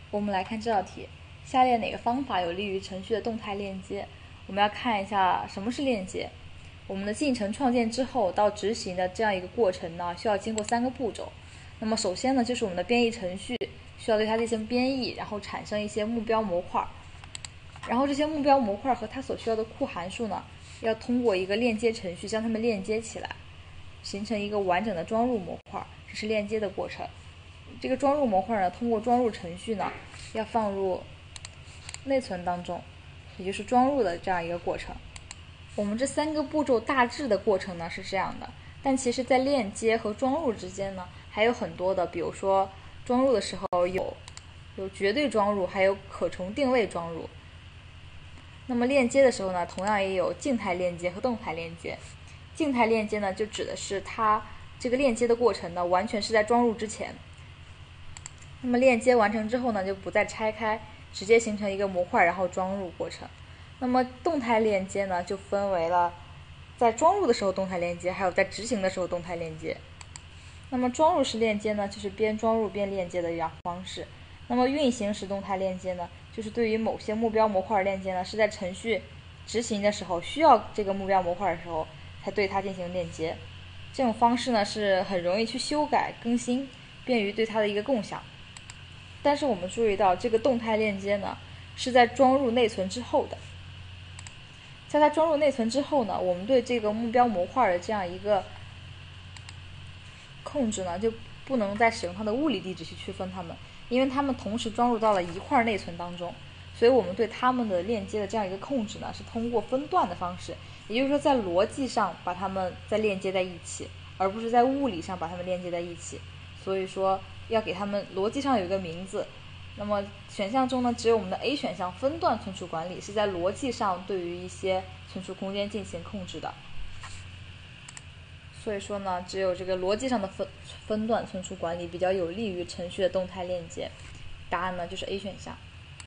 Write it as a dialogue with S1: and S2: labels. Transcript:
S1: 我们来看这道题，下列哪个方法有利于程序的动态链接？我们要看一下什么是链接。我们的进程创建之后到执行的这样一个过程呢，需要经过3个步骤。那么首先呢，就是我们的编译程序需要对它进行编译，然后产生一些目标模块，然后这些目标模块和它所需要的库函数呢，要通过一个链接程序将它们链接起来，形成一个完整的装入模块，这是链接的过程。这个装入模块呢，通过装入程序呢，要放入内存当中，也就是装入的这样一个过程。我们这3个步骤大致的过程呢是这样的，但其实在链接和装入之间呢，还有很多的，比如说装入的时候有绝对装入，还有可重定位装入。那么链接的时候呢，同样也有静态链接和动态链接。静态链接呢，就指的是它这个链接的过程呢，完全是在装入之前。那么链接完成之后呢，就不再拆开，直接形成一个模块，然后装入过程。那么动态链接呢，就分为了在装入的时候动态链接，还有在执行的时候动态链接。那么装入式链接呢，就是边装入边链接的一样方式。那么运行时动态链接呢，就是对于某些目标模块链接呢，是在程序执行的时候需要这个目标模块的时候，才对它进行链接。这种方式呢，是很容易去修改更新，便于对它的一个共享。但是我们注意到，这个动态链接呢，是在装入内存之后的。在它装入内存之后呢，我们对这个目标模块的这样一个控制呢，就不能再使用它的物理地址去区分它们，因为它们同时装入到了一块内存当中，所以我们对它们的链接的这样一个控制呢，是通过分段的方式，也就是说在逻辑上把它们再链接在一起，而不是在物理上把它们链接在一起。所以说要给它们逻辑上有一个名字。那么选项中呢，只有我们的 A 选项分段存储管理是在逻辑上对于一些存储空间进行控制的。所以说呢，只有这个逻辑上的分段存储管理比较有利于程序的动态链接。答案呢就是 A 选项。